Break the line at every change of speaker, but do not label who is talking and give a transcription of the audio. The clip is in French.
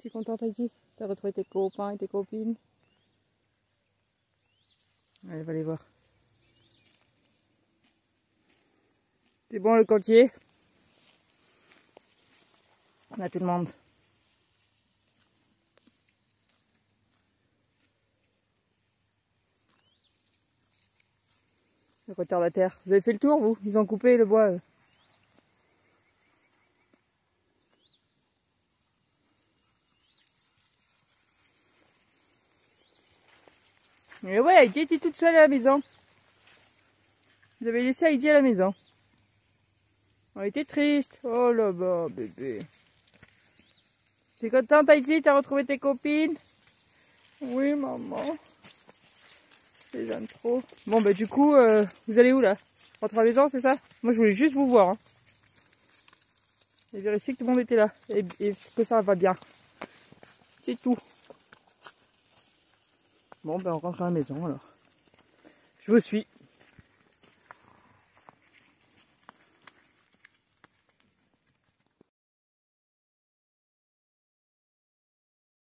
Tu es contente, Heidi? T'as retrouvé tes copains et tes copines? Allez, va les voir. C'est bon le cantier? On a tout le monde. Le retardataire. Vous avez fait le tour, vous? Ils ont coupé le bois. Mais ouais, Heidi était toute seule à la maison. Vous avez laissé Heidi à la maison. On était triste. Oh là-bas, bébé. T'es contente, Heidi? T'as retrouvé tes copines? Oui, maman. Je les aime trop. Bon, bah du coup, vous allez où là? Rentrer à la maison, c'est ça? Moi, je voulais juste vous voir. Hein. Et vérifier que tout le monde était là. Et que ça va bien. C'est tout. Bon, ben on rentre à la maison alors. Je vous suis.